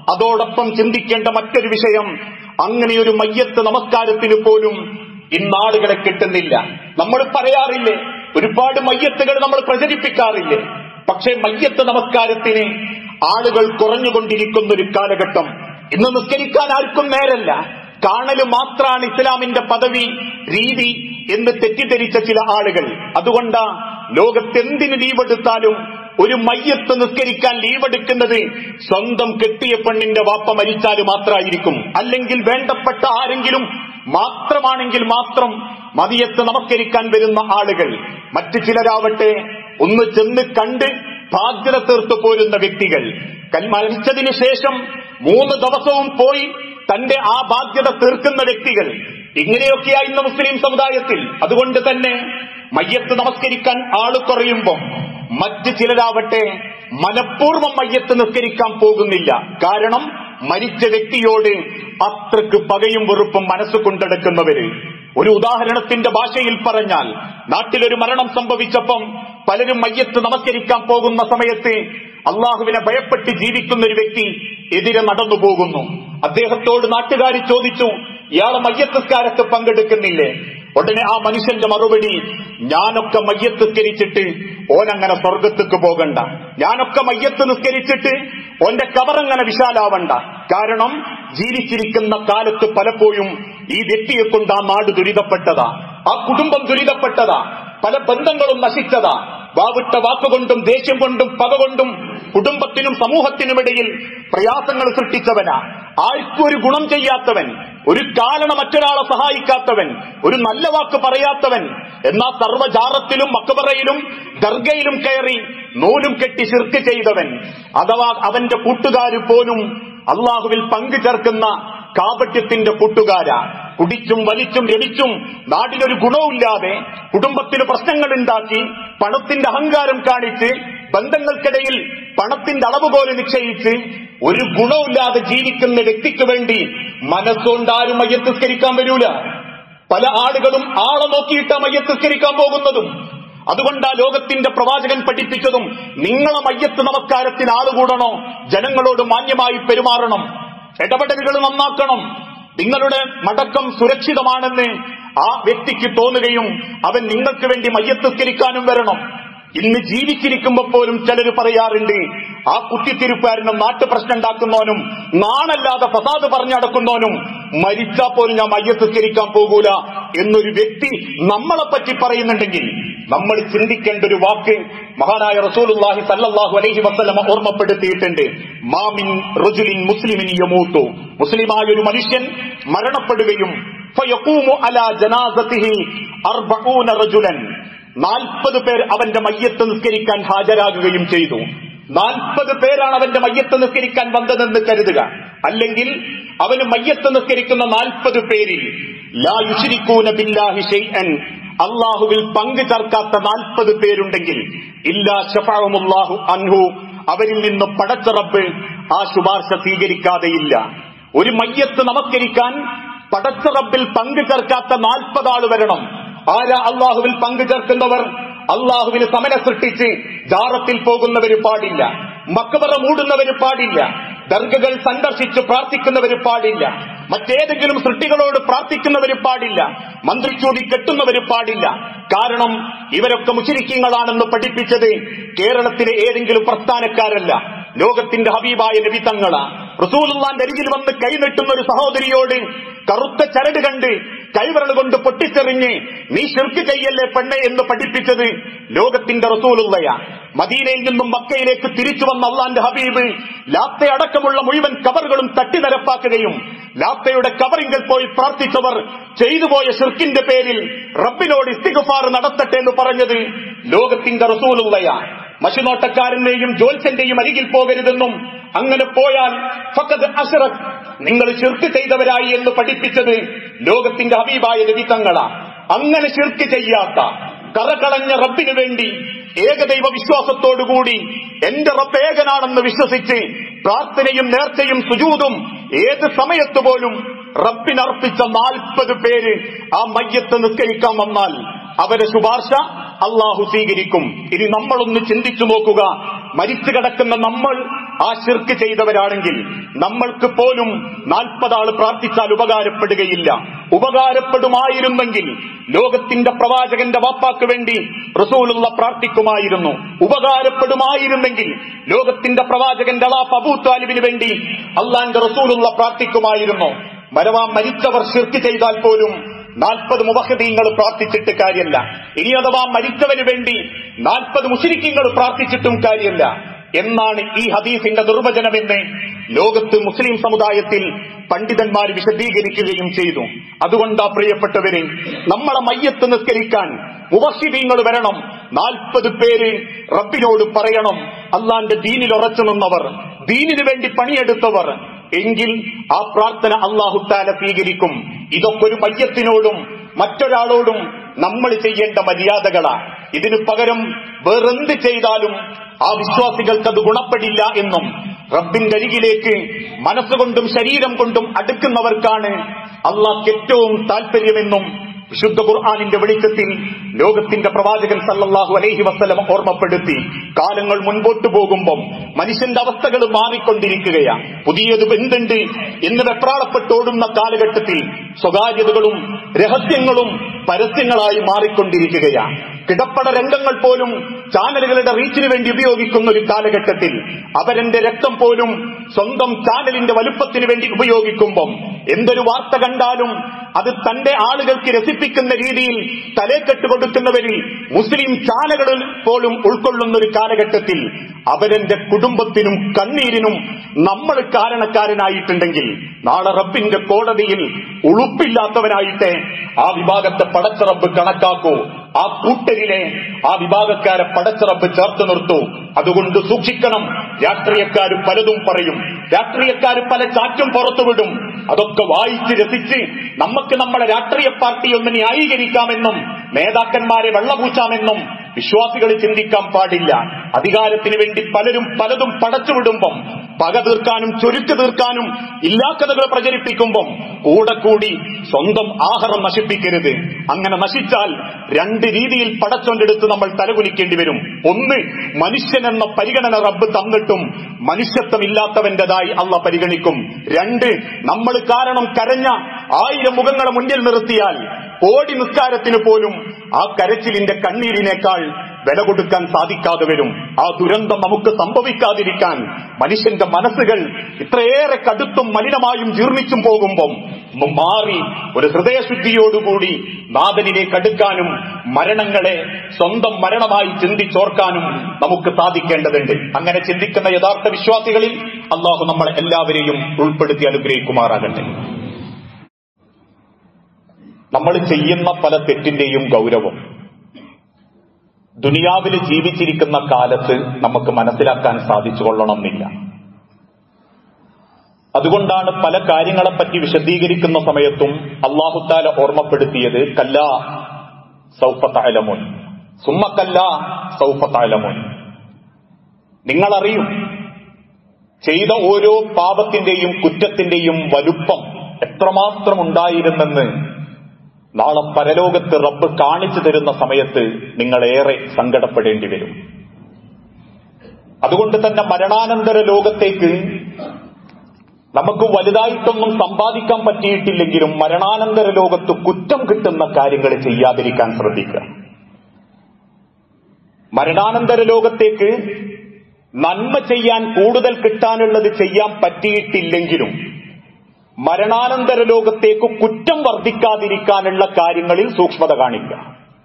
Speaker 1: അതോടൊപ്പം ചിന്തിക്കേണ്ട മറ്റൊരു വിഷയം, അങ്ങനെയൊരു മയ്യത്ത് നമസ്കാരത്തിന് പോലും ഇന്നാളുകളെ കിട്ടുന്നില്ല. നമ്മൾ പറയാറില്ലേ, ഒരുപാട് മയ്യത്തുകൾ നമ്മൾ പ്രചരിപ്പിക്കാറില്ലേ, പക്ഷേ മയ്യത്ത് നമസ്കാരത്തിന് ആളുകൾ കുറഞ്ഞുകൊണ്ടിരിക്കുന്ന ഒരു കാലഘട്ടം. ഇന്ന് നിസ്കരിക്കാൻ ആർക്കും നേരല്ല. കാണല് മാത്രമാണ് ഇസ്ലാമിന്റെ പദവി രീതി എന്ന് തെറ്റിദ്ധരിച്ച ചില ആളുകൾ. അതുകൊണ്ടാ ലോകത്തെന്തിന് ലീവെടുത്താലും ഒരു മയ്യത്ത് നിസ്കരിക്കാൻ ലീവെടുക്കുന്നത് സ്വന്തം കെട്ടിയ പെണ്ണിന്റെ വാപ്പ മരിച്ചാൽ മാത്രമായിരിക്കും, അല്ലെങ്കിൽ വേണ്ടപ്പെട്ട ആരെങ്കിലും മാത്രമാണെങ്കിൽ മാത്രം മയ്യത്ത് നമസ്കരിക്കാൻ വരുന്ന ആളുകൾ. മറ്റു ചിലരാവട്ടെ ഒന്ന് ചെന്ന് കണ്ട് ബാധ്യത തീർത്തു പോരുന്ന വ്യക്തികൾ. മരിച്ചതിന് ശേഷം 3 ദിവസവും പോയി തന്റെ ആ ബാധ്യത തീർക്കുന്ന വ്യക്തികൾ. ഇങ്ങനെയൊക്കെയായി ഇന്ന് മുസ്ലിം സമുദായത്തിൽ. അതുകൊണ്ട് തന്നെ മയ്യത്ത് നമസ്കരിക്കാൻ ആള് കുറയുമ്പോൾ മറ്റ് ചിലരാവട്ടെ മനഃപൂർവ്വം മയ്യത്ത് നിസ്കരിക്കാൻ പോകുന്നില്ല. കാരണം മരിച്ച വ്യക്തിയോട് അത്രക്ക് പകയും വെറുപ്പും മനസ്സ് കൊണ്ടെടുക്കുന്നവര്. ഒരു ഉദാഹരണത്തിന്റെ ഭാഷയിൽ പറഞ്ഞാൽ, നാട്ടിലൊരു മരണം സംഭവിച്ചപ്പം പലരും മയ്യത്ത് നമസ്കരിക്കാൻ പോകുന്ന സമയത്ത് അള്ളാഹുവിനെ ഭയപ്പെട്ട് ജീവിക്കുന്ന ഒരു വ്യക്തി എതിരെ നടന്നു പോകുന്നു. അദ്ദേഹത്തോട് നാട്ടുകാർ ചോദിച്ചു, ഇയാളെ മയ്യത്ത് നിസ്കാരത്ത് പങ്കെടുക്കുന്നില്ലേ? ഉടനെ ആ മനുഷ്യന്റെ മറുപടി, ഞാനൊക്കെ മയ്യത്ത് നിസ്കരിച്ചിട്ട് ഓനങ്ങനെ സ്വർഗത്തേക്ക് പോകണ്ട, ഞാനൊക്കെ മയ്യത്ത് നിസ്കരിച്ചിട്ട് ഓന്റെ കബറങ്ങനെ വിശാലാവണ്ട. കാരണം ജീവിച്ചിരിക്കുന്ന കാലത്ത് പലപ്പോഴും ഈ വ്യക്തിയെ കൊണ്ട് ആ നാട് ദുരിതപ്പെട്ടതാ, ആ കുടുംബം ദുരിതപ്പെട്ടതാ, പല ബന്ധങ്ങളും നശിച്ചതാ. വാവിട്ട വാക്കുകൊണ്ടും ദേഷ്യം കൊണ്ടും പക കൊണ്ടും കുടുംബത്തിനും സമൂഹത്തിനുമിടയിൽ പ്രയാസങ്ങൾ സൃഷ്ടിച്ചവനാ. ആർക്കും ഒരു ഗുണം ചെയ്യാത്തവൻ, ഒരു കാരണം മറ്റൊരാളെ സഹായിക്കാത്തവൻ, ഒരു നല്ല വാക്ക് പറയാത്തവൻ. എന്നാൽ സർവ്വജാറത്തിലും മക്ബറയിലും ദർഗയിലും കയറി നൂലും കെട്ടി ശിർക്ക് ചെയ്തവൻ. അഥവാ അവന്റെ കൂട്ടുകാര് പോലും അള്ളാഹുവിൽ പങ്കു ചേർക്കുന്ന കാപട്യത്തിന്റെ കൂട്ടുകാരാ. കുടിച്ചും വലിച്ചും രടിച്ചും നാടിനൊരു ഗുണവുമില്ലാതെ കുടുംബത്തിന് പ്രശ്നങ്ങൾ ഉണ്ടാക്കി പണത്തിന്റെ അഹങ്കാരം കാണിച്ച് ബന്ധങ്ങൾക്കിടയിൽ പണത്തിന്റെ അളവ് പോലെ നിശ്ചയിച്ച് ഒരു ഗുണവുമില്ലാതെ ജീവിക്കുന്ന വ്യക്തിക്ക് വേണ്ടി മനസ്സുകൊണ്ടാരും മയ്യത്ത് നിസ്കരിക്കാൻ വരൂല. പല ആളുകളും ആളെ നോക്കിയിട്ടാ മയ്യത്ത് നിസ്കരിക്കാൻ പോകുന്നതും. അതുകൊണ്ടാ ലോകത്തിന്റെ പ്രവാചകൻ പഠിപ്പിച്ചതും, നിങ്ങളെ മയ്യത്ത് നമസ്കാരത്തിന് ആളുകൂടണോ, ജനങ്ങളോട് മാന്യമായി പെരുമാറണം, ഇടപെടലുകൾ നന്നാക്കണം, നിങ്ങളുടെ മടക്കം സുരക്ഷിതമാണെന്ന് ആ വ്യക്തിക്ക് തോന്നുകയും അവൻ നിങ്ങൾക്ക് വേണ്ടി മയ്യത്ത് നിസ്കരിക്കാനും വരണം. ഇന്ന് ജീവിച്ചിരിക്കുമ്പോൾ പോലും ചിലർ പറയാറുണ്ട്, ആ കുത്തിത്തിരിപ്പുകാരനും നാട്ടുപ്രശ്നം ഉണ്ടാക്കുന്നവനും നാണല്ലാതെ ഫസാദ് പറഞ്ഞടക്കുന്നവനും മരിച്ചാൽ പോലും ഞാൻ മയ്യത്ത് നിസ്കരിക്കാൻ പോകൂല എന്നൊരു വ്യക്തി നമ്മളെപ്പറ്റി പറയുന്നുണ്ടെങ്കിൽ നമ്മൾ ചിന്തിക്കേണ്ട ഒരു വാക്ക് മഹാനായ റസൂലുള്ളാഹി സല്ലല്ലാഹു അലൈഹി വസല്ലമ ഓർമ്മപ്പെടുത്തിയിട്ടുണ്ട്. മാമിൻ റജുലിൻ മുസ്ലിമിൻ യമൂതു, മുസ്ലിമായ ഒരു മനുഷ്യൻ മരണപ്പെടുകയും ഫയഖൂമു അലാ ജനാസതിഹി 40 റജുലൻ, 40 പേർ അവന്റെ മയ്യത്ത് നിസ്കരിക്കാൻ ഹാജരാകുകയും ചെയ്തു. 40 പേരാണ് അവന്റെ മയ്യത്ത് നിസ്കരിക്കാൻ വന്നതെന്ന് കരുതുക. അല്ലെങ്കിൽ അവന് മയ്യത്ത് നിസ്കരിക്കുന്ന 40 പേരിൽ ലാ യുശ്രികൂന ബില്ലാഹി ശൈഅൻ, അള്ളാഹുവിൽ പങ്കു ചേർക്കാത്ത 40 പേരുണ്ടെങ്കിൽ ഇല്ലാ ശഫഅഹുമുല്ലാഹു അൻഹു, അവരിൽ നിന്ന് പടച്ച റബ്ബ് ആ ശുപാർശ സ്വീകരിക്കാതെയില്ല. ഒരു മയ്യത്ത് നമസ്കരിക്കാൻ പടച്ച റബ്ബിൽ പങ്കു ചേർക്കാത്ത 40 ആള് വരണം. ആരാ അള്ളാഹുവിൽ പങ്കു ചേർക്കുന്നവർ? അള്ളാഹുവിന് സമന സൃഷ്ടിച്ച് ജാറത്തിൽ പോകുന്നവര് പാടില്ല, മക്ബറ മൂടുന്നവര് പാടില്ല, ദർഗകൾ സന്ദർശിച്ച് പ്രാർത്ഥിക്കുന്നവര് പാടില്ല, മറ്റേതെങ്കിലും സൃഷ്ടികളോട് പ്രാർത്ഥിക്കുന്നവര് പാടില്ല, മന്ത്രിച്ചൂടി കെട്ടുന്നവര് പാടില്ല. കാരണം ഇവരൊക്കെ മുശ്രിക്കീങ്ങളാണെന്ന് പഠിപ്പിച്ചത് കേരളത്തിലെ ഏതെങ്കിലും പ്രസ്ഥാനക്കാരല്ല, ലോകത്തിന്റെ ഹബീബായ നബി തങ്ങളാ. റസൂലുള്ളാന്റെ അരികിൽ വന്ന് കൈനീട്ടുന്ന ഒരു സഹോദരിയോട് കറുത്ത ചരട് കണ്ട് കൈവിരൽ കൊണ്ട് പൊട്ടിച്ചെറിഞ്ഞ് നീ ശിർക്ക് ചെയ്യല്ലേ പെണ്ണെ എന്ന് പഠിപ്പിച്ചത് ലോകത്തിന്റെ റസൂലുള്ളയാ. മദീനയിൽ നിന്നും മക്കയിലേക്ക് തിരിച്ചു വന്ന അള്ളാന്റെ ഹബീബ് ലാത്ത അടക്കമുള്ള മുഴുവൻ കബറുകളും തട്ടിനിരപ്പാക്കുകയും ലാത്തയുടെ കബറിങ്കൽ പോയി പ്രാർത്ഥിച്ചവർ ചെയ്തുപോയ ശിർക്കിന്റെ പേരിൽ റബ്ബിനോട് ഇസ്തിഗ്ഫാർ നടത്തട്ടെ എന്ന് പറഞ്ഞത് ലോകത്തിന്റെ റസൂലുള്ളയാ. മഷിനോട്ടക്കാരന്റെയും ജോത്സ്യന്റെയും അരികിൽ പോകരുതെന്നും അങ്ങനെ പോയാൽ ഫഖദ് അശ്റക്, നിങ്ങൾ ശിർക്ക് ചെയ്തവരായി എന്ന് പഠിപ്പിച്ചത് ലോകത്തിന്റെ ഹബീബായ നബി തങ്ങളാ. അങ്ങനെ ശിർക്ക് ചെയ്യാത്ത കറകളഞ്ഞ റബ്ബിനു വേണ്ടി ഏകദൈവ വിശ്വാസത്തോടുകൂടി എന്റെ റബ്ബ് ഏകനാണെന്ന് വിശ്വസിച്ച് പ്രാർത്ഥനയും നേർച്ചയും സുജൂദും ഏത് സമയത്ത് പോലും റബ്ബിനർപ്പിച്ച 40 പേര് ആ മയ്യത്ത് നിസ്കരിക്കാൻ വന്നാൽ അവരെ ശുപാർശ അള്ളാഹു സ്വീകരിക്കും. ഇനി നമ്മളൊന്ന് ചിന്തിച്ചു നോക്കുക, മരിച്ചു കിടക്കുന്ന നമ്മൾ ആ ശിർക്ക് ചെയ്തവരാണെങ്കിൽ നമ്മൾക്ക് പോലും 40 ആൾ പ്രാർത്ഥിച്ചാൽ ഉപകാരപ്പെടുകയില്ല. ഉപകാരപ്പെടുമായിരുന്നെങ്കിൽ ലോകത്തിന്റെ പ്രവാചകന്റെ വാപ്പാക്ക് വേണ്ടി റസൂലുള്ള പ്രാർത്ഥിക്കുമായിരുന്നു. ഉപകാരപ്പെടുമായിരുന്നെങ്കിൽ ലോകത്തിന്റെ പ്രവാചകന്റെ അളാഫ് അബൂ താലിബിന് വേണ്ടി അള്ളാന്റെ റസൂലുള്ള പ്രാർത്ഥിക്കുമായിരുന്നു. മരിച്ചവർ ശിർക്ക് ചെയ്താൽ പോലും 40 മുവഹ്ഹിദീങ്ങൾ പ്രാർത്ഥിച്ചിട്ട് കാര്യമല്ല. ഇനി അഥവാ മരിച്ചവന് വേണ്ടി 40 മുശ്രിക്കീങ്ങൾ പ്രാർത്ഥിച്ചിട്ടും കാര്യമല്ല എന്നാണ് ഈ ഹദീസിന്റെ നിർവചനമെന്ന് ലോകത്ത് മുസ്ലിം സമുദായത്തിൽ പണ്ഡിതന്മാർ വിശദീകരിക്കുകയും ചെയ്തു. അതുകൊണ്ടാ പ്രിയപ്പെട്ടവരെ, നമ്മളെ മയ്യത്ത് നിസ്കരിക്കാൻ മുവഹ്ഹിദീങ്ങൾ വരണം. 40 പേര് റബ്ബിനോട് പറയണം, അള്ളാന്റെ ദീനിൽ ഉറച്ചു നിന്നവർ, ദീനിനു വേണ്ടി പണിയെടുത്തവർ, എങ്കിൽ ആ പ്രാർത്ഥന അല്ലാഹു തആല സ്വീകരിക്കും. ഇതൊക്കെ ഒരു മയ്യത്തിനോടും മറ്റൊരാളോടും നമ്മൾ ചെയ്യേണ്ട മര്യാദകളാ. ഇതിനു പകരം വേറെന്ത് ചെയ്താലും ആ വിശ്വാസികൾക്ക് അത് ഗുണപ്പെടില്ല എന്നും റബ്ബിന്റെ അരികിലേക്ക് മനസ്സുകൊണ്ടും ശരീരം കൊണ്ടും അടുക്കുന്നവർക്കാണ് അള്ളാഹ്ക്ക് ഏറ്റവും താല്പര്യമെന്നും വിശുദ്ധ ഖുർആനിന്റെ വെളിച്ചത്തിൽ ലോകത്തിന്റെ പ്രവാചകൻ സല്ലല്ലാഹു അലൈഹി വസല്ലം ഓർമ്മപ്പെടുത്തി. കാലങ്ങൾ മുൻപോട്ട് പോകുമ്പോൾ മനുഷ്യന്റെ അവസ്ഥകൾ മാറിക്കൊണ്ടിരിക്കുകയാണ്. പുതിയത് എന്തുണ്ട് എന്ന് വെപ്രാളപ്പെട്ടോടുന്ന കാലഘട്ടത്തിൽ സ്വകാര്യതകളും രഹസ്യങ്ങളും പരസ്യങ്ങളായി മാറിക്കൊണ്ടിരിക്കുകയാണ്. കിടപ്പട രംഗങ്ങൾ പോലും ചാനലുകളുടെ റീച്ചിന് വേണ്ടി ഉപയോഗിക്കുന്ന ഒരു കാലഘട്ടത്തിൽ അവരെന്റെ രക്തം പോലും സ്വന്തം ചാനലിന്റെ വലുപ്പത്തിന് വേണ്ടി ഉപയോഗിക്കുമ്പം എന്തൊരു വാർത്ത കണ്ടാലും അത് തന്റെ ആളുകൾക്ക് രസിപ്പിക്കുന്ന രീതിയിൽ തലേക്കെട്ട് കൊടുക്കുന്നവരിൽ മുസ്ലിം ചാനലുകളിൽ പോലും ഉൾക്കൊള്ളുന്ന ഒരു കാലഘട്ടത്തിൽ അവരെന്റെ കുടുംബത്തിനും കണ്ണീരിനും നമ്മൾ കാരണക്കാരനായിട്ടുണ്ടെങ്കിൽ നാളെ റബ്ബിന്റെ കോടതിയിൽ ഉളുപ്പില്ലാത്തവനായിട്ട് ആ വിഭാഗത്തെ പടച്ച റബ്ബ് കണക്കാക്കൂ. ആ കൂട്ടരിലെ ആ വിഭാഗക്കാരെ പടച്ച റബ്ബ് ചേർത്ത് നിർത്തൂ. അതുകൊണ്ട് സൂക്ഷിക്കണം. രാഷ്ട്രീയക്കാർ പലതും പറയും, രാഷ്ട്രീയക്കാർ പല ചാറ്റും പുറത്തുവിടും. അതൊക്കെ വായിച്ച് രസിച്ച് നമുക്ക് നമ്മുടെ രാഷ്ട്രീയ പാർട്ടി ഒന്ന് ന്യായീകരിക്കാമെന്നും നേതാക്കന്മാരെ വെള്ളപൂച്ചാമെന്നും വിശ്വാസികൾ ചിന്തിക്കാൻ പാടില്ല. അധികാരത്തിന് വേണ്ടി പലരും പലതും പടച്ചുവിടുമ്പം പക തീർക്കാനും ചൊരുക്ക് തീർക്കാനും ഇല്ലാക്കഥകൾ പ്രചരിപ്പിക്കുമ്പം കൂടെ കൂടി സ്വന്തം ആഹാരം നശിപ്പിക്കരുത്. അങ്ങനെ നശിച്ചാൽ 2 രീതിയിൽ പടച്ചൊണ്ടെടുത്ത് നമ്മൾ തലകുനിക്കേണ്ടി വരും. ഒന്ന്, മനുഷ്യനെന്ന പരിഗണന റബ്ബ് തന്നിട്ടും മനുഷ്യത്വമില്ലാത്തവന്റേതായി അള്ള പരിഗണിക്കും. 2, നമ്മൾ കാരണം കരഞ്ഞ 1000 മുഖങ്ങളെ മുന്നിൽ നിർത്തിയാൽ കോടി നിസ്കാരത്തിന് പോലും ആ കരച്ചിലിന്റെ കണ്ണീരിനേക്കാൾ വില കൊടുക്കാൻ സാധിക്കാതെ വരും. ആ ദുരന്തം നമുക്ക് സംഭവിക്കാതിരിക്കാൻ മനുഷ്യന്റെ മനസ്സുകൾ ഇത്രയേറെ കടുത്തും മലിനമായും ജീർണിച്ചും പോകുമ്പം മാറി ഒരു ഹൃദയശുദ്ധിയോടുകൂടി നാഥനിലേക്ക് അടുക്കാനും മരണങ്ങളെ സ്വന്തം മരണമായി ചിന്തിച്ചോർക്കാനും നമുക്ക് സാധിക്കേണ്ടതുണ്ട്. അങ്ങനെ ചിന്തിക്കുന്ന യഥാർത്ഥ വിശ്വാസികളിൽ അള്ളാഹു നമ്മളെ എല്ലാവരെയും ഉൾപ്പെടുത്തി അനുഗ്രഹിക്കുമാറാകട്ടെ. നമ്മൾ ചെയ്യുന്ന പല തെറ്റിന്റെയും ഗൗരവം ദുനിയാവിൽ ജീവിച്ചിരിക്കുന്ന കാലത്ത് നമുക്ക് മനസ്സിലാക്കാൻ സാധിച്ചു കൊള്ളണമെന്നില്ല. അതുകൊണ്ടാണ് പല കാര്യങ്ങളെപ്പറ്റി വിശദീകരിക്കുന്ന സമയത്തും അല്ലാഹു തആല ഓർമ്മപ്പെടുത്തിയത് കല്ലാ സൗഫ തഅലമുൻ സുമ്മ കല്ലാ സൗഫ തഅലമുൻ. നിങ്ങളറിയും ചെയ്ത ഓരോ പാപത്തിന്റെയും കുറ്റത്തിന്റെയും വലുപ്പം എത്രമാത്രം ഉണ്ടായിരുന്നെന്ന് നാളെ പരലോകത്ത് റബ്ബ് കാണിച്ചു തരുന്ന സമയത്ത് നിങ്ങളേറെ സങ്കടപ്പെടേണ്ടി വരും. അതുകൊണ്ട് തന്നെ മരണാനന്തര ലോകത്തേക്ക് നമുക്ക് വലുതായിട്ടൊന്നും സമ്പാദിക്കാൻ പറ്റിയിട്ടില്ലെങ്കിലും മരണാനന്തര ലോകത്ത് കുറ്റം കിട്ടുന്ന കാര്യങ്ങൾ ചെയ്യാതിരിക്കാൻ ശ്രദ്ധിക്കുക. മരണാനന്തര ലോകത്തേക്ക് നന്മ ചെയ്യാൻ കൂടുതൽ കിട്ടാനുള്ളത് ചെയ്യാൻ പറ്റിയിട്ടില്ലെങ്കിലും മരണാനന്തര ലോകത്തേക്ക് കുറ്റം വർദ്ധിക്കാതിരിക്കാനുള്ള കാര്യങ്ങളിൽ സൂക്ഷ്മത കാണിക്കുക.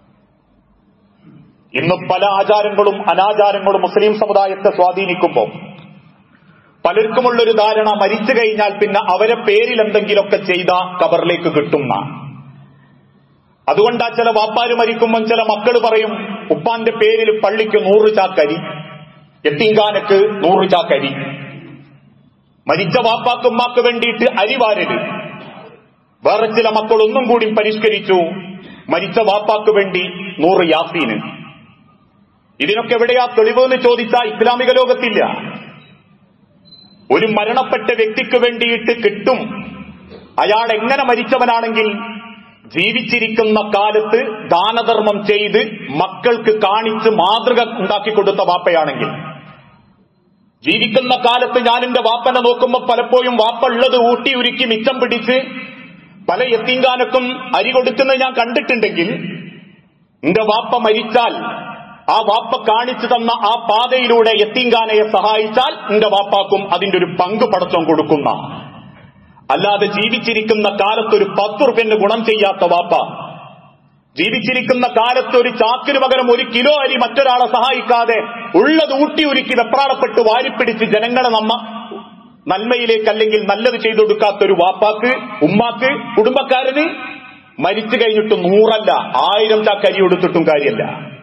Speaker 1: ഇന്ന് പല ആചാരങ്ങളും അനാചാരങ്ങളും മുസ്ലിം സമുദായത്തെ സ്വാധീനിക്കുമ്പോൾ പലർക്കുമുള്ളൊരു ധാരണ മരിച്ചു കഴിഞ്ഞാൽ പിന്നെ അവരെ പേരിൽ എന്തെങ്കിലുമൊക്കെ ചെയ്ത ഖബറിലേക്ക് കിട്ടുന്ന. അതുകൊണ്ടാ ചില വാപ്പാര് മരിക്കുമ്പോൾ ചില മക്കൾ പറയും ഉപ്പാന്റെ പേരിൽ പള്ളിക്ക് 100 ചാക്കരി, യത്തീംഖാനക്ക് 100 ചാക്കരി, മരിച്ച വാപ്പാക്കുമ്മാക്ക് വേണ്ടിയിട്ട് അരിവാരല്. വേറെ ചില മക്കൾ ഒന്നും കൂടി പരിഷ്കരിച്ചു, മരിച്ച വാപ്പാക്ക് വേണ്ടി 100 യാസീന്. ഇതിനൊക്കെ എവിടെയാ തെളിവ് എന്ന് ചോദിച്ചാൽ ഇസ്ലാമിക ലോകത്തില്ല. ഒരു മരണപ്പെട്ട വ്യക്തിക്ക് വേണ്ടിയിട്ട് കിട്ടും. അയാൾ എങ്ങനെ മരിച്ചവനാണെങ്കിൽ ജീവിച്ചിരിക്കുന്ന കാലത്ത് ദാനധർമ്മം ചെയ്ത് മക്കൾക്ക് കാണിച്ച് മാതൃക ഉണ്ടാക്കി കൊടുത്ത വാപ്പയാണെങ്കിൽ, ജീവിക്കുന്ന കാലത്ത് ഞാൻ എന്റെ വാപ്പനെ നോക്കുമ്പോൾ പലപ്പോഴും വാപ്പ ഉള്ളത് ഊട്ടി ഉരുക്കി മിച്ചം പിടിച്ച് പല യത്തീംഖാനക്കും അരി കൊടുക്കുന്നത് ഞാൻ കണ്ടിട്ടുണ്ടെങ്കിൽ എന്റെ വാപ്പ മരിച്ചാൽ ആ വാപ്പ കാണിച്ചു തന്ന ആ പാതയിലൂടെ യത്തീംഖാനയെ സഹായിച്ചാൽ എന്റെ വാപ്പാക്കും അതിന്റെ ഒരു പങ്ക് പടച്ചോൻ കൊടുക്കുന്ന, അല്ലാതെ ജീവിച്ചിരിക്കുന്ന കാലത്ത് ഒരു 10 റുപ്യന് ഗുണം ചെയ്യാത്ത വാപ്പ, ജീവിച്ചിരിക്കുന്ന കാലത്ത് ഒരു ചാക്കിന് പകരം 1 കിലോ അരി മറ്റൊരാളെ സഹായിക്കാതെ ഉള്ളത് ഊട്ടി ഉരുക്കി വെപ്രാളപ്പെട്ട് വാരിപ്പിടിച്ച് ജനങ്ങളെ നന്മയിലേക്ക് അല്ലെങ്കിൽ നല്ലത് ചെയ്തു കൊടുക്കാത്തൊരു വാപ്പാക്ക്, ഉമ്മാക്ക്, കുടുംബക്കാരന് മരിച്ചു കഴിഞ്ഞിട്ട് 100 അല്ല 1000 ചാക്ക് അരി കൊടുത്തിട്ടും കാര്യമല്ല.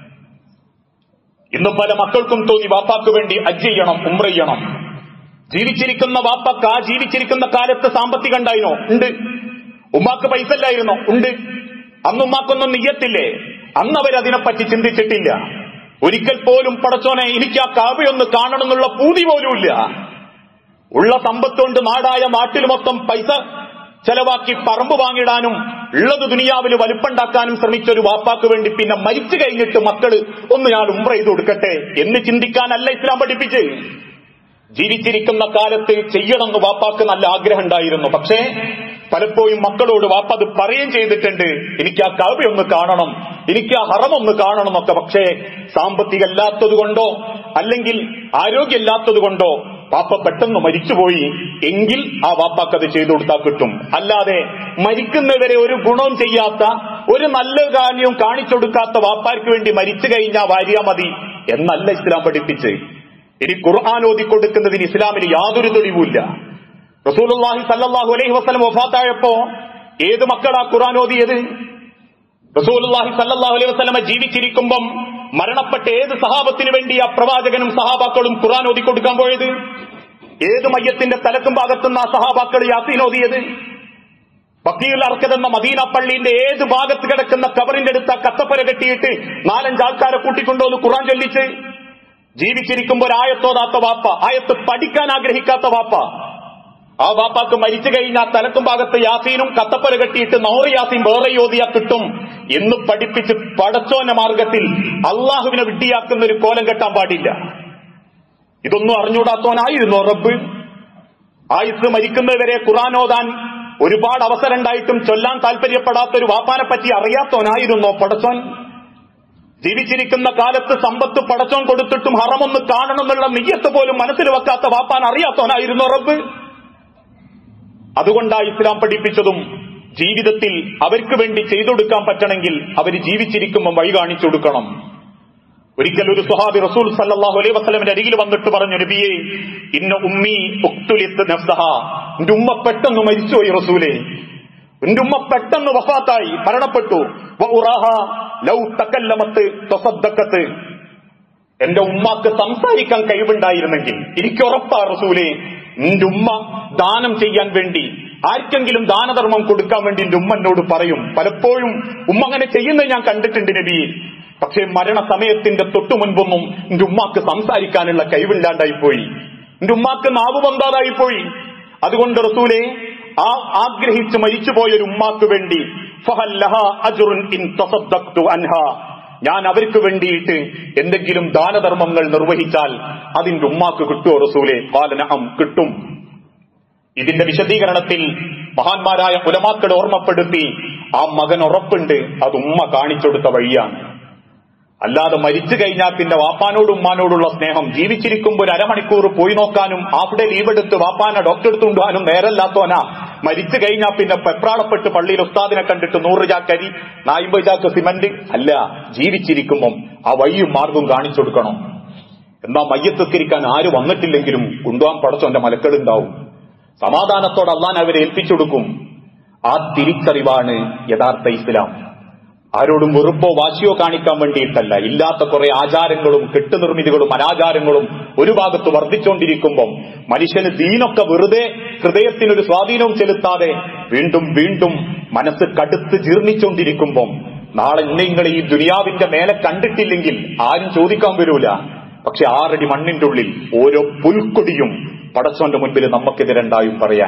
Speaker 1: ഇന്ന് പല മക്കൾക്കും തോന്നി വാപ്പാക്ക് വേണ്ടി ഹജ്ജ് ചെയ്യണം, ഉംറ ചെയ്യണം. ജീവിച്ചിരിക്കുന്ന വാപ്പക്ക് ആ ജീവിച്ചിരിക്കുന്ന കാലത്ത് സാമ്പത്തികം ഉണ്ടായിരുന്നോ? ഉണ്ട്. ഉമ്മാക്ക് പൈസ ഇല്ലായിരുന്നോ? ഉണ്ട്. അന്ന് ഉമ്മാക്കൊന്നും നിയ്യത്തില്ലേ? അന്ന് അവരതിനെപ്പറ്റി ചിന്തിച്ചിട്ടില്ല. ഒരിക്കൽ പോലും പടച്ചോനെ എനിക്ക് ആ കാബയൊന്ന് കാണണം എന്നുള്ള പൂതി പോലുമില്ല. ഉള്ള സമ്പത്തുകൊണ്ട് നാട്ടിൽ മൊത്തം പൈസ ചെലവാക്കി പറമ്പ് വാങ്ങിടാനും ഉള്ളത് ദുനിയാവിൽ വലുപ്പുണ്ടാക്കാനും ശ്രമിച്ച ഒരു വാപ്പാക്ക് വേണ്ടി പിന്നെ മരിച്ചു കഴിഞ്ഞിട്ട് മക്കള് ഒന്ന് ഞാൻ ഉംറ ചെയ്ത് കൊടുക്കട്ടെ എന്ന് ചിന്തിക്കാനല്ല ഇസ്ലാം പഠിപ്പിച്ച്. ജീവിച്ചിരിക്കുന്ന കാലത്ത് ചെയ്യണമെന്ന് വാപ്പാക്ക് നല്ല ആഗ്രഹം ഉണ്ടായിരുന്നു. പക്ഷേ പലപ്പോഴും മക്കളോട് വാപ്പ അത് പറയുകയും ചെയ്തിട്ടുണ്ട്, എനിക്ക് ആ കഅബയൊന്ന് കാണണം, എനിക്ക് ആ ഹറമൊന്ന് കാണണം എന്നൊക്കെ. പക്ഷേ സാമ്പത്തികമില്ലാത്തത് കൊണ്ടോ അല്ലെങ്കിൽ ആരോഗ്യമില്ലാത്തത് കൊണ്ടോ വാപ്പ പെട്ടെന്ന് മരിച്ചുപോയി എങ്കിൽ ആ വാപ്പാക്കത് ചെയ്തു കൊടുത്താൽ കിട്ടും. അല്ലാതെ മരിക്കുന്നവരെ ഒരു ഗുണവും ചെയ്യാത്ത, ഒരു നല്ല കാര്യവും കാണിച്ചെടുക്കാത്ത വാപ്പാർക്ക് വേണ്ടി മരിച്ചു കഴിഞ്ഞാൽ വാരിയാ മതി എന്നല്ല ഇസ്ലാം പഠിപ്പിച്ച്. ഇനി ഖുർആൻ ഓതിക്കൊടുക്കുന്നതിന് ഇസ്ലാമിൽ യാതൊരു തെളിവുമില്ല. റസൂലുള്ളാഹി സല്ലല്ലാഹു അലൈഹി വസല്ലം വഫാത്തായപ്പോ ഏത് മക്കളാ ഖുർആൻ ഓതിയത്? റസൂലുള്ളാഹി സല്ലല്ലാഹു അലൈഹി വസല്ലം ജീവിച്ചിരിക്കുമ്പം മരണപ്പെട്ട ഏത് സഹാബത്തിന് വേണ്ടി ആ പ്രവാചകനും സഹാബാക്കളും ഖുർആൻ ഓതിക്കൊടുക്കാൻ പോയത്? ഏത് മയ്യത്തിന്റെ തലക്കും ഭാഗത്തുനിന്ന് ആ സഹാബാക്കൾ യാസീൻ ഓതിയത്? ബഖീഉൽ അർഖദ് എന്ന മദീന പള്ളിന്റെ ഏത് ഭാഗത്ത് കിടക്കുന്ന കബറിന്റെ അടുത്ത് ആ കത്തപ്പര കെട്ടിയിട്ട് 4-5 ആൾക്കാരെ കൂട്ടിക്കൊണ്ടുവന്ന് ഖുർആൻ ചൊല്ലിച്ച് ജീവിച്ചിരിക്കുമ്പോൾ ആയത്തോതാത്ത വാപ്പ, ആയത്ത് പഠിക്കാൻ ആഗ്രഹിക്കാത്ത വാപ്പ, ആ വാപ്പാക്ക് മരിച്ചു കഴിഞ്ഞാൽ തലക്കും ഭാഗത്ത് യാസീനും കത്തപ്പര കെട്ടിയിട്ട് 100 യാസീൻ വേറെ യോധിയാ കിട്ടും എന്ന് പഠിപ്പിച്ച് പടച്ചോന്റെ മാർഗത്തിൽ അള്ളാഹുവിനെ വിഡ്ഢിയാക്കുന്ന ഒരു കോലം കെട്ടാൻ പാടില്ല. ഇതൊന്നും അറിഞ്ഞുകൂടാത്തവനായിരുന്നോ റബ്ബ്? ആയുസ് മരിക്കുന്നവരെ ഖുർആൻ ഓതാൻ ഒരുപാട് അവസരം ഉണ്ടായിട്ടും ചൊല്ലാൻ താല്പര്യപ്പെടാത്ത ഒരു വാപ്പാനെ പറ്റി അറിയാത്തവനായിരുന്നോ പടച്ചോൻ? ജീവിച്ചിരിക്കുന്ന കാലത്ത് സമ്പത്ത് പടച്ചോൻ കൊടുത്തിട്ടും ഹറമൊന്ന് കാണണമെന്നുള്ള നിയ്യത്ത് പോലും മനസ്സിൽ വെക്കാത്ത വാപ്പാൻ അറിയാത്തവനായിരുന്നോ റബ്ബ്? അതുകൊണ്ടാ ഇസ്ലാം പഠിപ്പിച്ചതും ജീവിതത്തിൽ അവർക്ക് വേണ്ടി ചെയ്തൊടുക്കാൻ പറ്റണമെങ്കിൽ അവർ ജീവിച്ചിരിക്കുമ്പോൾ വഴി കാണിച്ചു കൊടുക്കണം. ഒരിക്കൽ ഒരു സ്വഹാബി റസൂൽ സല്ലല്ലാഹു അലൈഹി വസല്ലമിന്റെ അരികിൽ വന്നിട്ട് പറഞ്ഞു, നബിയേ, ഇന്ന ഉമ്മി ഉഖ്തുലിത് നഫ്സഹാ, എന്റെ ഉമ്മ പെട്ടെന്ന് മരിച്ചുപോയി റസൂലേ, എന്റെ ഉമ്മ പെട്ടെന്ന് വഫാത്തായി, മരണപ്പെട്ടു. വഉറാഹാ ലൗ തകല്ലമത് തസദ്ദഖത്, എന്റെ ഉമ്മാക്ക് സംസാരിക്കാൻ കഴിവുണ്ടായിരുന്നെങ്കിൽ എനിക്ക് ഉറപ്പാ റസൂലേ, എന്റെ ഉമ്മ ദാനം ചെയ്യാൻ വേണ്ടി ആർക്കെങ്കിലും ദാനധർമ്മം കൊടുക്കാൻ വേണ്ടി എന്റെ ഉമ്മ എന്നോട് പറയും. പലപ്പോഴും ഉമ്മ അങ്ങനെ ചെയ്യുന്നത് ഞാൻ കണ്ടിട്ടുണ്ട് നബി. പക്ഷേ മരണസമയത്തിന്റെ തൊട്ടു മുൻപൊന്നും എന്റെ ഉമ്മാക്ക് സംസാരിക്കാനുള്ള കഴിവില്ലാണ്ടായിപ്പോയി, എന്റെ ഉമ്മാക്ക് നാവ് ബന്ധാതായിപ്പോയി. അതുകൊണ്ട് റസൂലേ, ആ ആഗ്രഹിച്ച് മരിച്ചുപോയൊരു ഉമ്മാക്ക് വേണ്ടി ഫഹൽ ലഹാ അജ്റുൻ ഇൻ തസദ്ദഖ്തു അൻഹാ, ഞാൻ അവർക്ക് വേണ്ടിയിട്ട് എന്തെങ്കിലും ദാനധർമ്മങ്ങൾ നിർവഹിച്ചാൽ അതിന്റെ ഉമ്മാക്ക് കിട്ടുമോ റസൂലേ? ഖാല നഅം, കിട്ടും. ഇതിന്റെ വിശദീകരണത്തിൽ മഹാന്മാരായ ഉലമാക്കൾ ഓർമ്മപ്പെടുത്തി, ആ മകൻ ഉറപ്പുണ്ട് അത് ഉമ്മ കാണിച്ചെടുത്ത വഴിയാണ്. അല്ലാതെ മരിച്ചു കഴിഞ്ഞാൽ പിന്നെ വാപ്പാനോടും ഉമ്മാനോടുള്ള സ്നേഹം ജീവിച്ചിരിക്കുമ്പോൾ 1 അരമണിക്കൂർ പോയി നോക്കാനും ആഫ്ഡേ ലീവ് എടുത്ത് വാപ്പാനെ ഡോക്ടർ എടുത്ത് കൊണ്ടുപോകാനും നേരല്ലാത്തവനാ. മരിച്ചു കഴിഞ്ഞാൽ പിന്നെ പെപ്രാളപ്പെട്ട് പള്ളിയിൽ ഉസ്താദിനെ കണ്ടിട്ട് 100 ചാക്കരി 50 ചാക്ക് സിമന്റ് അല്ല, ജീവിച്ചിരിക്കുമ്പം ആ വഴിയും മാർഗവും കാണിച്ചു കൊടുക്കണം. എന്നാ മയ്യത്തസ്കരിക്കാൻ ആര് വന്നിട്ടില്ലെങ്കിലും കൊണ്ടുപോകാൻ പടച്ചോന്റെ മലക്കളുണ്ടാവും. സമാധാനത്തോടെ അള്ളാൻ അവരെ ഏൽപ്പിച്ചെടുക്കും. ആ തിരിച്ചറിവാണ് യഥാർത്ഥ ഇസ്ലാം. ആരോടും വെറുപ്പോ വാശിയോ കാണിക്കാൻ വേണ്ടിയിട്ടല്ല. ഇല്ലാത്ത കുറെ ആചാരങ്ങളും കെട്ടുനിർമ്മിതികളും അനാചാരങ്ങളും ഒരു ഭാഗത്ത് വർദ്ധിച്ചുകൊണ്ടിരിക്കുമ്പം മനുഷ്യന് ദീനൊക്കെ വെറുതെ ഹൃദയത്തിനൊരു സ്വാധീനവും ചെലുത്താതെ വീണ്ടും വീണ്ടും മനസ്സ് കടുത്ത് ജീർണിച്ചുകൊണ്ടിരിക്കുമ്പം നാളെ നിങ്ങൾ ഈ ദുനിയാവിന്റെ മേലെ കണ്ടിട്ടില്ലെങ്കിൽ ആരും ചോദിക്കാൻ വരൂല. പക്ഷെ 6 അടി മണ്ണിന്റെ ഉള്ളിൽ ഓരോ പുൽക്കൊടിയും പടച്ചോന്റെ മുൻപിൽ നമുക്കെതിരുണ്ടായും പറയാൻ.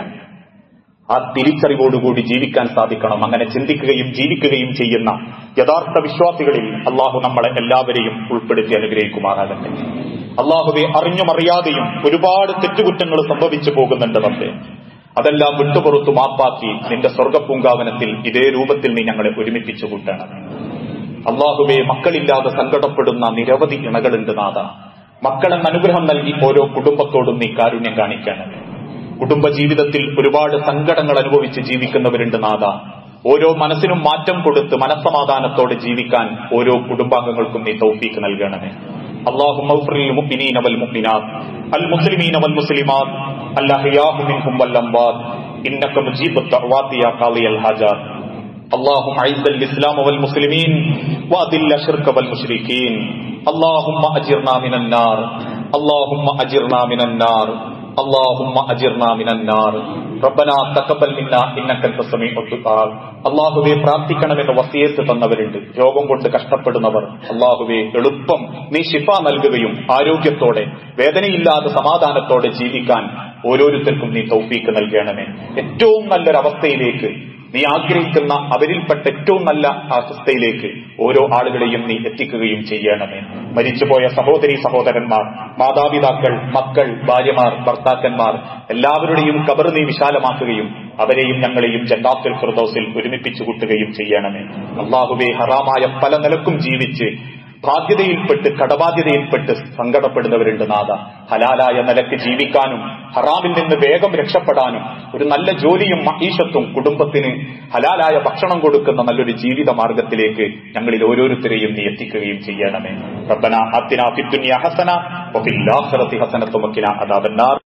Speaker 1: ആ തിരിച്ചറിവോടുകൂടി ജീവിക്കാൻ സാധിക്കണം. അങ്ങനെ ചിന്തിക്കുകയും ജീവിക്കുകയും ചെയ്യുന്ന യഥാർത്ഥ വിശ്വാസികളിൽ അള്ളാഹു നമ്മളെ എല്ലാവരെയും ഉൾപ്പെടുത്തി അനുഗ്രഹിക്കുമാറാകട്ടെ. അള്ളാഹുവെ അറിഞ്ഞുമറിയാതെയും ഒരുപാട് തെറ്റുകുറ്റങ്ങൾ സംഭവിച്ചു പോകുന്നുണ്ട് റബ്ബേ. അതെല്ലാം വിട്ടുപുറത്തു മാപ്പാക്കി നിന്റെ സ്വർഗപൂങ്കാവനത്തിൽ ഇതേ രൂപത്തിൽ നീ ഞങ്ങളെ ഒരുമിപ്പിച്ചു കൂട്ടണം. അള്ളാഹുവെ മക്കളില്ലാതെ സങ്കടപ്പെടുന്ന നിരവധി ഇണകളുണ്ട് നാഥ. മക്കളെന്ന് അനുഗ്രഹം നൽകി ഓരോ കുടുംബത്തോടും നീ കാരുണ്യം കാണിക്കണം. കുടുംബജീവിതത്തിൽ ഒരുപാട് സങ്കടങ്ങൾ അനുഭവിച്ച് ജീവിക്കുന്നവരുണ്ട് നാഥ. ഓരോ മനസ്സിനും മാറ്റം കൊടുത്ത് മനസ്സമാധാനത്തോടെ ജീവിക്കാൻ ഓരോ കുടുംബാംഗങ്ങൾക്കും നീ തൗഫീഖ് നൽകണമേ. اللهم اغفر للمؤمنين والمؤمنات المسلمين والمسلمات الأحياء منهم والأموات إنك مجيب الدعوات يا قاضي الحاجات. اللهم أعز الإسلام والمسلمين وأذل الشرك والمشركين. اللهم أجرنا من النار. اللهم أجرنا من النار. اللهم أجرنا من النار. ربنا تقبل منا إنك أنت السميع الدعاء. അള്ളാഹുവെ പ്രാർത്ഥിക്കണമെന്ന് വസിയത്ത് തന്നവരുണ്ട്. രോഗം കൊണ്ട് കഷ്ടപ്പെടുന്നവർ അള്ളാഹുവെ എളുപ്പം നീ ശിഫ നൽകുകയും ആരോഗ്യത്തോടെ വേദനയില്ലാതെ സമാധാനത്തോടെ ജീവിക്കാൻ ഓരോരുത്തർക്കും നീ തൗഫീഖ് നൽകണമേ. ഏറ്റവും നല്ലൊരവസ്ഥയിലേക്ക് നീ ആഗ്രഹിക്കുന്ന അവരിൽപ്പെട്ട ഏറ്റവും നല്ല അവസ്ഥയിലേക്ക് ഓരോ ആളുകളെയും നീ എത്തിക്കുകയും ചെയ്യണമേ. മരിച്ചുപോയ സഹോദരി സഹോദരന്മാർ, മാതാപിതാക്കൾ, മക്കൾ, ഭാര്യമാർ, ഭർത്താക്കന്മാർ എല്ലാവരുടെയും ഖബർ നീ വിശാലമാക്കുകയും അവരെയും ഞങ്ങളെയും ജന്നാത്തുൽ ഫിർദൗസിൽ ഒരുമിപ്പിച്ചു കൂട്ടുകയും ചെയ്യണമേ. അല്ലാഹുവേ, ഹറാമായ പല നിലക്കും ജീവിച്ച് ബാധ്യതയിൽപ്പെട്ട് കടബാധ്യതയിൽപ്പെട്ട് സങ്കടപ്പെടുന്നവരുണ്ട് നാഥ. ഹലാലായ നിലക്ക് ജീവിക്കാനും ഹറാമിൽ നിന്ന് വേഗം രക്ഷപ്പെടാനും ഒരു നല്ല ജോലിയും മഈശത്തും കുടുംബത്തിന് ഹലാലായ ഭക്ഷണം കൊടുക്കുന്ന നല്ലൊരു ജീവിത മാർഗത്തിലേക്ക് ഞങ്ങളിൽ ഓരോരുത്തരെയും നീ എത്തിക്കുകയും ചെയ്യണമേ. റബ്ബനാ ആതിനാ ഫിദ്ദുനിയ ഹസന വഫിൽ ആഖിറതി ഹസനത്തും വഖിനാ അദാബന്നാർ.